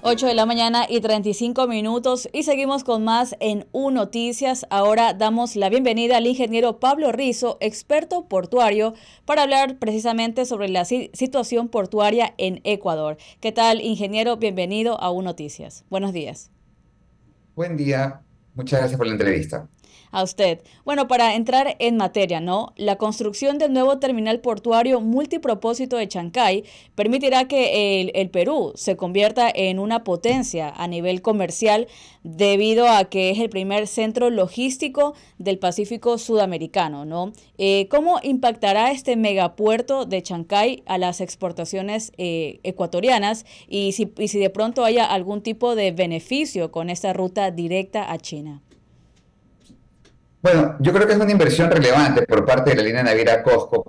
8 de la mañana y 35 minutos y seguimos con más en U Noticias. Ahora damos la bienvenida al ingeniero Pablo Rizo, experto portuario, para hablar precisamente sobre la situación portuaria en Ecuador. ¿Qué tal, ingeniero? Bienvenido a U Noticias. Buenos días. Buen día, muchas gracias por la entrevista. A usted. Bueno, para entrar en materia, ¿no? La construcción del nuevo terminal portuario multipropósito de Chancay permitirá que el Perú se convierta en una potencia a nivel comercial debido a que es el primer centro logístico del Pacífico sudamericano, ¿no? ¿Cómo impactará este megapuerto de Chancay a las exportaciones ecuatorianas y si de pronto haya algún tipo de beneficio con esta ruta directa a China? Bueno, yo creo que es una inversión relevante por parte de la línea naviera COSCO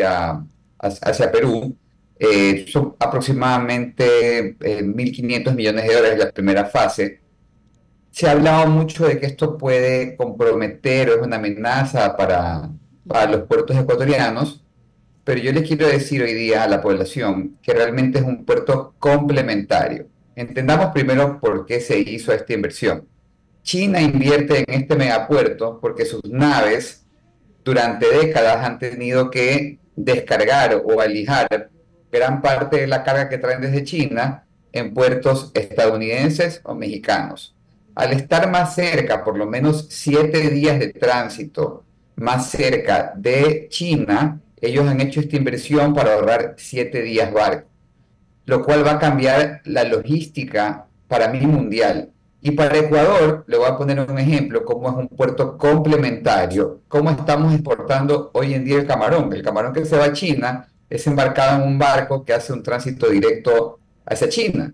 hacia Perú. Son aproximadamente 1.500 millones de dólares la primera fase. Se ha hablado mucho de que esto puede comprometer o es una amenaza para los puertos ecuatorianos, pero yo les quiero decir hoy día a la población que realmente es un puerto complementario. Entendamos primero por qué se hizo esta inversión. China invierte en este megapuerto porque sus naves durante décadas han tenido que descargar o alijar gran parte de la carga que traen desde China en puertos estadounidenses o mexicanos. Al estar más cerca, por lo menos 7 días de tránsito más cerca de China, ellos han hecho esta inversión para ahorrar 7 días barco, lo cual va a cambiar la logística para mí mundial. Y para Ecuador, le voy a poner un ejemplo, cómo es un puerto complementario, cómo estamos exportando hoy en día el camarón. El camarón que se va a China es embarcado en un barco que hace un tránsito directo hacia China,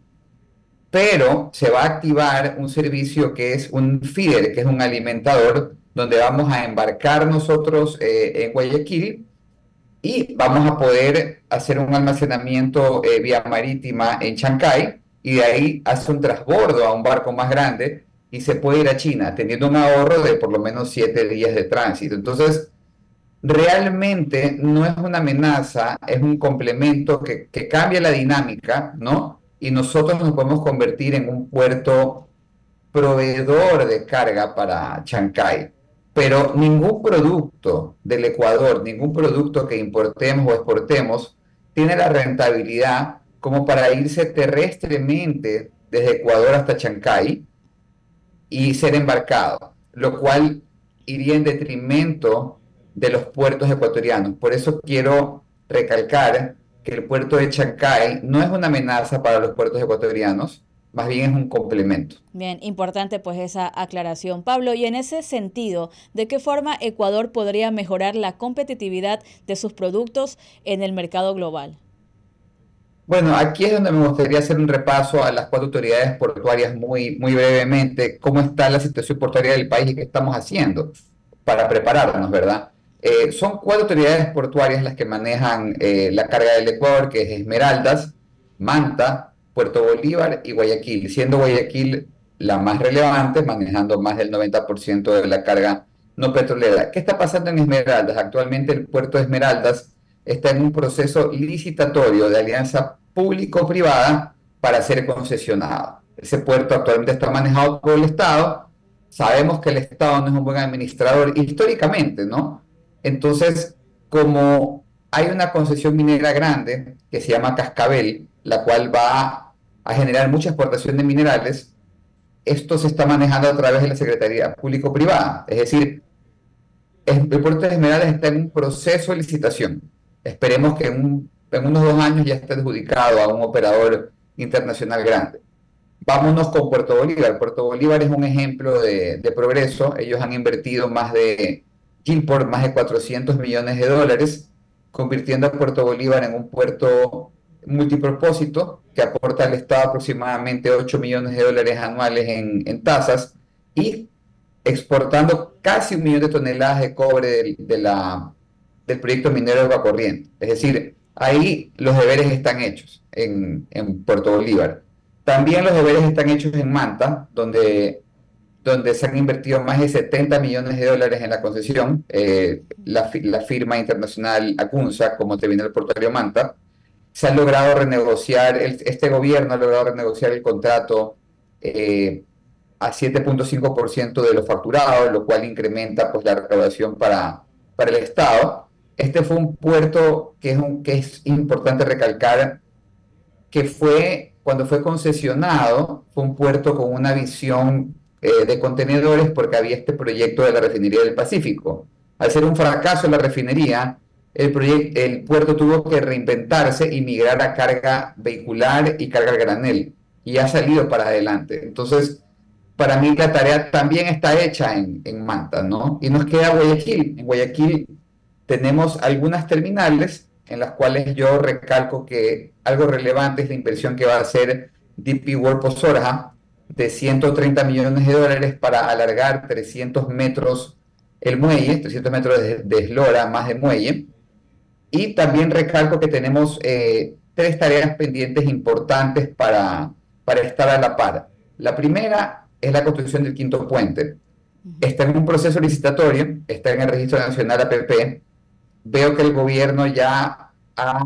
pero se va a activar un servicio que es un feeder, que es un alimentador, donde vamos a embarcar nosotros en Guayaquil y vamos a poder hacer un almacenamiento vía marítima en Chancay y de ahí hace un transbordo a un barco más grande y se puede ir a China teniendo un ahorro de por lo menos 7 días de tránsito. Entonces, realmente no es una amenaza, es un complemento que cambia la dinámica, ¿no? Y nosotros nos podemos convertir en un puerto proveedor de carga para Chancay, pero ningún producto del Ecuador, ningún producto que importemos o exportemos tiene la rentabilidad como para irse terrestremente desde Ecuador hasta Chancay y ser embarcado, lo cual iría en detrimento de los puertos ecuatorianos. Por eso quiero recalcar que el puerto de Chancay no es una amenaza para los puertos ecuatorianos, más bien es un complemento. Bien, importante pues esa aclaración. Pablo, y en ese sentido, ¿de qué forma Ecuador podría mejorar la competitividad de sus productos en el mercado global? Bueno, aquí es donde me gustaría hacer un repaso a las cuatro autoridades portuarias muy brevemente, cómo está la situación portuaria del país y qué estamos haciendo para prepararnos, ¿verdad? Son cuatro autoridades portuarias las que manejan la carga del Ecuador, que es Esmeraldas, Manta, Puerto Bolívar y Guayaquil, siendo Guayaquil la más relevante, manejando más del 90% de la carga no petrolera. ¿Qué está pasando en Esmeraldas? Actualmente el puerto de Esmeraldas está en un proceso licitatorio de alianza público-privada para ser concesionado. Ese puerto actualmente está manejado por el Estado. Sabemos que el Estado no es un buen administrador históricamente, ¿no? Entonces, como hay una concesión minera grande que se llama Cascabel, la cual va a generar mucha exportación de minerales, esto se está manejando a través de la Secretaría Público-Privada. Es decir, el puerto de Esmeraldas está en un proceso de licitación. Esperemos que en unos 2 años ya esté adjudicado a un operador internacional grande. Vámonos con Puerto Bolívar. Puerto Bolívar es un ejemplo de progreso. Ellos han invertido Gilport, más de 400 millones de dólares, convirtiendo a Puerto Bolívar en un puerto multipropósito que aporta al Estado aproximadamente 8 millones de dólares anuales en tasas y exportando casi 1 millón de toneladas de cobre del proyecto minero de Agua Corriente. Es decir, ahí los deberes están hechos en Puerto Bolívar. También los deberes están hechos en Manta, donde se han invertido más de 70 millones de dólares en la concesión, la firma internacional ACUNSA, como Terminal Portuario Manta. se ha logrado renegociar, este gobierno ha logrado renegociar el contrato eh, a 7,5% de lo facturado, lo cual incrementa pues, la recaudación para el Estado. Este fue un puerto que es importante recalcar que cuando fue concesionado, fue un puerto con una visión de contenedores porque había este proyecto de la refinería del Pacífico. Al ser un fracaso la refinería, el puerto tuvo que reinventarse y migrar a carga vehicular y carga al granel, y ha salido para adelante. Entonces, para mí la tarea también está hecha en Manta, ¿no? Y nos queda Guayaquil. En Guayaquil tenemos algunas terminales en las cuales yo recalco que algo relevante es la inversión que va a hacer DP World Posorja de 130 millones de dólares para alargar 300 metros el muelle, 300 metros de eslora más de muelle. Y también recalco que tenemos tres tareas pendientes importantes para estar a la par. La primera es la construcción del quinto puente. Está en un proceso licitatorio, está en el Registro Nacional APP. Veo que el gobierno ya ha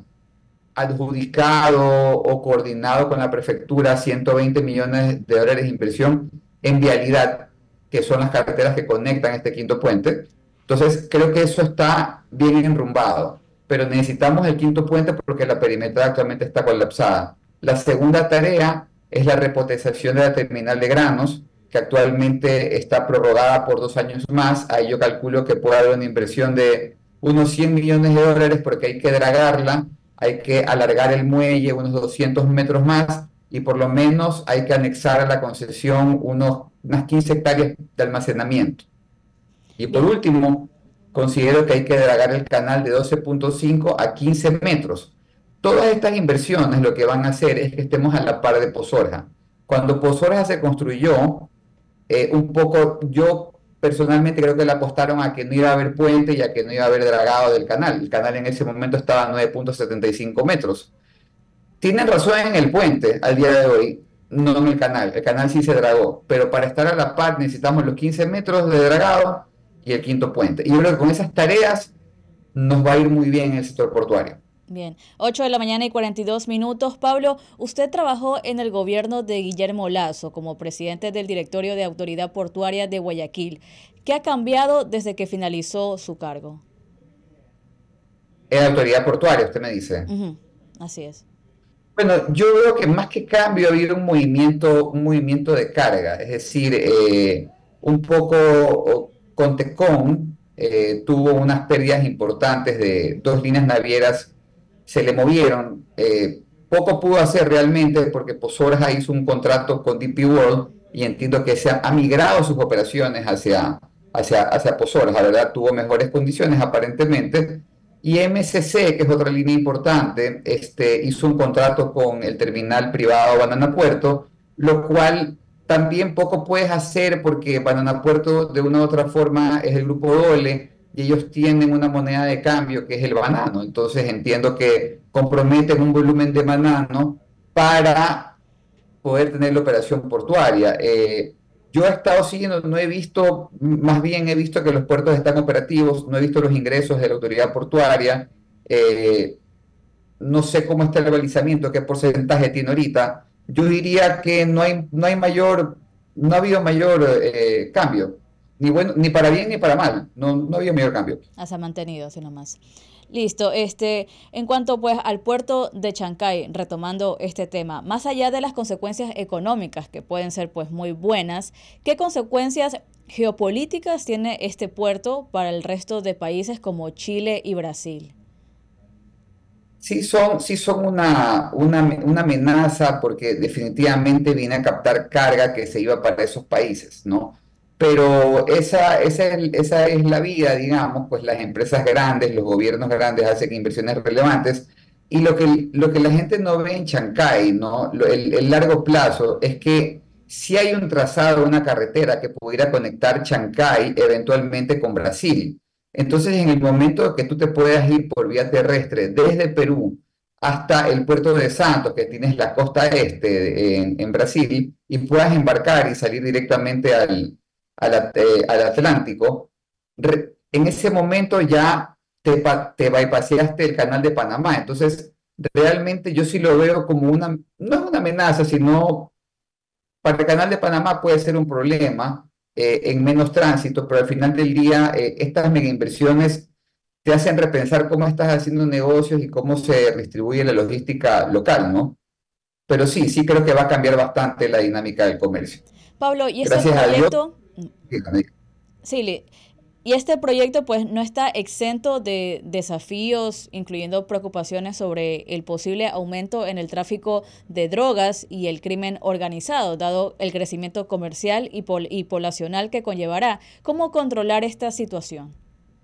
adjudicado o coordinado con la prefectura 120 millones de dólares de inversión en vialidad, que son las carreteras que conectan este quinto puente. Entonces, creo que eso está bien enrumbado, pero necesitamos el quinto puente porque la perimetral actualmente está colapsada. La segunda tarea es la repotenciación de la terminal de granos, que actualmente está prorrogada por 2 años más. Ahí yo calculo que puede haber una inversión de unos 100 millones de dólares porque hay que dragarla, hay que alargar el muelle unos 200 metros más y por lo menos hay que anexar a la concesión unas 15 hectáreas de almacenamiento. Y por Bien. último, considero que hay que dragar el canal de 12,5 a 15 metros. Todas estas inversiones lo que van a hacer es que estemos a la par de Posorja. Cuando Posorja se construyó, un poco yo personalmente creo que le apostaron a que no iba a haber puente y a que no iba a haber dragado del canal. El canal en ese momento estaba a 9,75 metros. Tienen razón en el puente al día de hoy, no en el canal. El canal sí se dragó, pero para estar a la par necesitamos los 15 metros de dragado y el quinto puente. Y yo creo que con esas tareas nos va a ir muy bien en el sector portuario. Bien, 8 de la mañana y 42 minutos. Pablo, usted trabajó en el gobierno de Guillermo Lasso como presidente del directorio de Autoridad Portuaria de Guayaquil. ¿Qué ha cambiado desde que finalizó su cargo? En autoridad portuaria, usted me dice. Ujú, así es. Bueno, yo veo que más que cambio ha habido un movimiento de carga, es decir, un poco Contecón tuvo unas pérdidas importantes de 2 líneas navieras, se le movieron, poco pudo hacer realmente porque Posorja hizo un contrato con DP World y entiendo que ha migrado sus operaciones hacia Posorja, la verdad tuvo mejores condiciones aparentemente. Y MSC, que es otra línea importante, hizo un contrato con el terminal privado Banana Puerto, lo cual también poco puedes hacer porque Banana Puerto de una u otra forma es el grupo Dole y ellos tienen una moneda de cambio que es el banano. Entonces entiendo que comprometen un volumen de banano para poder tener la operación portuaria. Yo he estado siguiendo, no he visto, más bien he visto que los puertos están operativos, no he visto los ingresos de la autoridad portuaria, no sé cómo está el balizamiento, qué porcentaje tiene ahorita. Yo diría que no ha habido mayor cambio, ni bueno, ni para bien ni para mal, no ha habido mayor cambio. Ah, se ha mantenido así nomás. Listo, en cuanto pues al puerto de Chancay, retomando este tema, más allá de las consecuencias económicas que pueden ser pues muy buenas, ¿qué consecuencias geopolíticas tiene este puerto para el resto de países como Chile y Brasil? Sí son una amenaza porque definitivamente viene a captar carga que se iba para esos países, ¿no? Pero esa es la vida, digamos, pues las empresas grandes, los gobiernos grandes hacen inversiones relevantes y lo que la gente no ve en Chancay, ¿no? El largo plazo es que si hay un trazado, una carretera que pudiera conectar Chancay eventualmente con Brasil. Entonces, en el momento que tú te puedas ir por vía terrestre desde Perú hasta el puerto de Santos, que tienes la costa este en Brasil, y puedas embarcar y salir directamente al Atlántico, en ese momento ya te bypaseaste el canal de Panamá. Entonces, realmente yo sí lo veo como una, no es una amenaza, sino para el Canal de Panamá puede ser un problema en menos tránsito, pero al final del día estas mega inversiones te hacen repensar cómo estás haciendo negocios y cómo se distribuye la logística local, ¿no? Pero sí, sí creo que va a cambiar bastante la dinámica del comercio. Pablo, y este Gracias a Dios. proyecto, sí, y este proyecto pues no está exento de desafíos, incluyendo preocupaciones sobre el posible aumento en el tráfico de drogas y el crimen organizado, dado el crecimiento comercial y poblacional que conllevará. ¿Cómo controlar esta situación?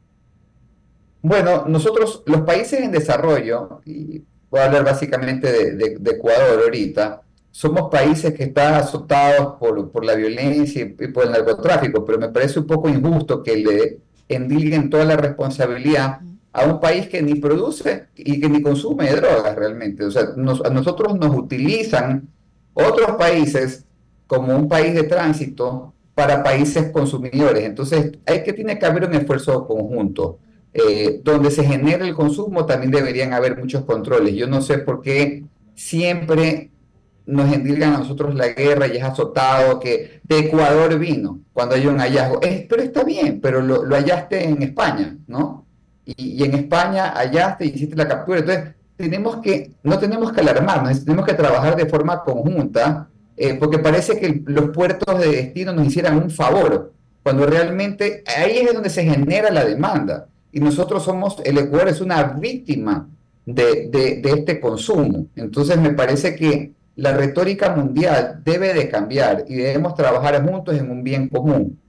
Bueno, nosotros, los países en desarrollo, y voy a hablar básicamente de Ecuador ahorita, somos países que están azotados por la violencia y por el narcotráfico, pero me parece un poco injusto que le endilguen toda la responsabilidad a un país que ni produce y que ni consume drogas realmente. O sea, a nosotros nos utilizan otros países como un país de tránsito para países consumidores. Entonces, hay que tiene que haber un esfuerzo conjunto donde se genera el consumo también deberían haber muchos controles. Yo no sé por qué siempre nos endilgan a nosotros la guerra y es azotado que de Ecuador vino cuando hay un hallazgo. Pero está bien, pero lo hallaste en España, ¿no? Y en España hallaste y hiciste la captura. Entonces, no tenemos que alarmarnos, tenemos que trabajar de forma conjunta, porque parece que los puertos de destino nos hicieran un favor, cuando realmente ahí es donde se genera la demanda y nosotros el Ecuador es una víctima de este consumo. Entonces me parece que la retórica mundial debe de cambiar y debemos trabajar juntos en un bien común.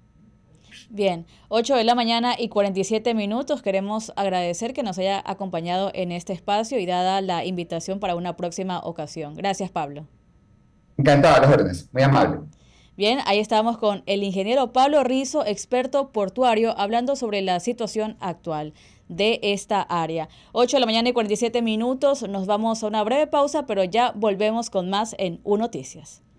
Bien, 8 de la mañana y 47 minutos. Queremos agradecer que nos haya acompañado en este espacio y dada la invitación para una próxima ocasión. Gracias, Pablo. Encantado, a las órdenes, muy amable. Bien, ahí estamos con el ingeniero Pablo Rizo, experto portuario, hablando sobre la situación actual de esta área. 8 de la mañana y 47 minutos, nos vamos a una breve pausa, pero ya volvemos con más en U Noticias.